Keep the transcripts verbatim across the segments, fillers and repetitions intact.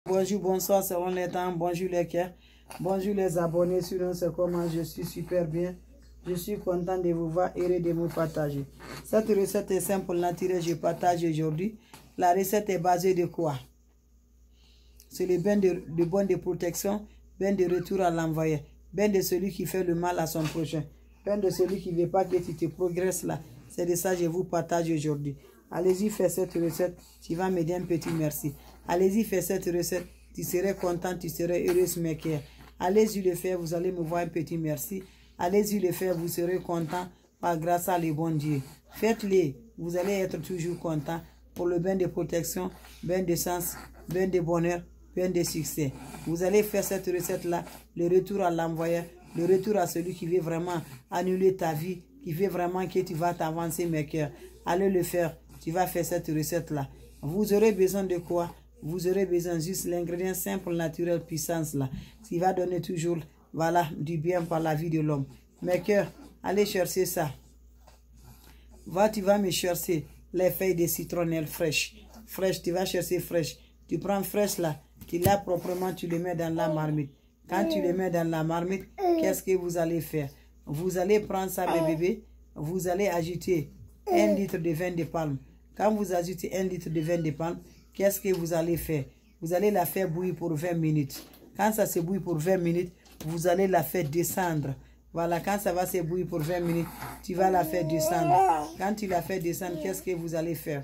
Bonjour, bonsoir, selon les temps. Bonjour les cœurs. Bonjour les abonnés sur un c'est comment je suis super bien. Je suis content de vous voir et de vous partager. Cette recette est simple, naturelle, je partage aujourd'hui. La recette est basée de quoi? C'est le bain de, de bonne de protection, bain de retour à l'envoyé, bain de celui qui fait le mal à son prochain, bain de celui qui ne veut pas que tu te progresses là. C'est de ça que je vous partage aujourd'hui. Allez-y, fais cette recette. Tu vas me dire un petit merci. Allez-y, fais cette recette. Tu serais content, tu serais heureuse, mes cœurs. Allez-y le faire, vous allez me voir un petit merci. Allez-y le faire, vous serez content par grâce à le bon Dieu. Faites-le, vous allez être toujours content pour le bain de protection, bain de sens, bain de bonheur, bain de succès. Vous allez faire cette recette-là, le retour à l'envoyeur, le retour à celui qui veut vraiment annuler ta vie, qui veut vraiment que tu vas t'avancer, mes cœurs. Allez le faire, tu vas faire cette recette-là. Vous aurez besoin de quoi? Vous aurez besoin juste l'ingrédient simple, naturel, puissance là. Qui va donner toujours, voilà, du bien par la vie de l'homme. Mes cœurs, allez chercher ça. Va, tu vas me chercher les feuilles de citronnelle fraîches. Fraîches, tu vas chercher fraîches. Tu prends fraîche là, tu l'as proprement, tu le mets dans la marmite. Quand tu le mets dans la marmite, qu'est-ce que vous allez faire? Vous allez prendre ça, mes bébés. Vous allez ajouter un litre de vin de palme. Quand vous ajoutez un litre de vin de palme, qu'est-ce que vous allez faire? Vous allez la faire bouillir pour vingt minutes. Quand ça se bouille pour vingt minutes, vous allez la faire descendre. Voilà, quand ça va se bouillir pour vingt minutes, tu vas la faire descendre. Quand tu la fais descendre, qu'est-ce que vous allez faire?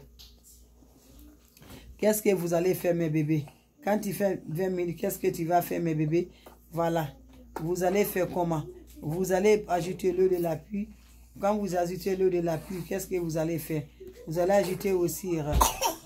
Qu'est-ce que vous allez faire, mes bébés? Quand tu fais vingt minutes, qu'est-ce que tu vas faire, mes bébés? Voilà. Vous allez faire comment? Vous allez ajouter l'eau de la pluie. Quand vous ajoutez l'eau de la pluie, qu'est-ce que vous allez faire? Vous allez ajouter aussi euh,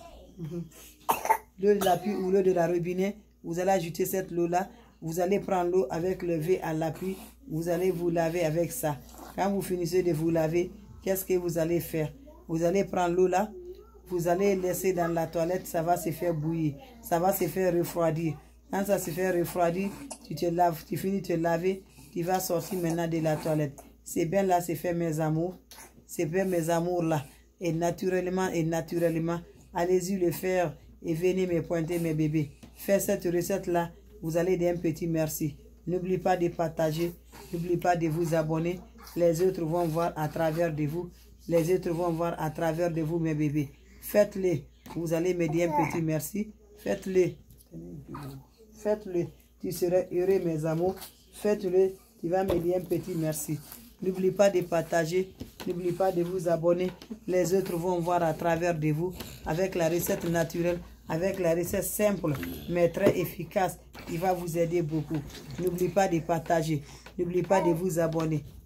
l'eau de la pluie ou l'eau de la robinet. Vous allez ajouter cette eau-là. Vous allez prendre l'eau avec le V à l'appui. Vous allez vous laver avec ça. Quand vous finissez de vous laver, qu'est-ce que vous allez faire? Vous allez prendre l'eau là. Vous allez laisser dans la toilette. Ça va se faire bouillir. Ça va se faire refroidir. Quand ça se fait refroidir, tu te laves. Tu finis de te laver. Tu vas sortir maintenant de la toilette. C'est bien là, c'est fait mes amours. C'est bien mes amours là. Et naturellement, et naturellement, allez-y le faire. Et venez me pointer, mes bébés. Faites cette recette là. Vous allez dire un petit merci. N'oubliez pas de partager. N'oubliez pas de vous abonner. Les autres vont voir à travers de vous. Les autres vont voir à travers de vous, mes bébés. Faites-le. Vous allez me dire un petit merci. Faites-le. Faites-le. Tu seras heureux, mes amours. Faites-le. Tu vas me dire un petit merci. N'oubliez pas de partager. N'oubliez pas de vous abonner. Les autres vont voir à travers de vous avec la recette naturelle. Avec la recette simple, mais très efficace, il va vous aider beaucoup. N'oubliez pas de partager. N'oubliez pas de vous abonner.